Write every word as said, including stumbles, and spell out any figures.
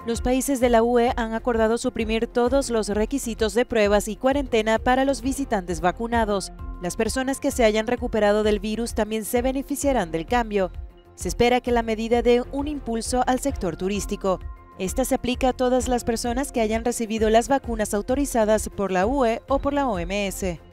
Los países de la U E han acordado suprimir todos los requisitos de pruebas y cuarentena para los visitantes vacunados. Las personas que se hayan recuperado del virus también se beneficiarán del cambio. Se espera que la medida dé un impulso al sector turístico. Esta se aplica a todas las personas que hayan recibido las vacunas autorizadas por la U E o por la O M S.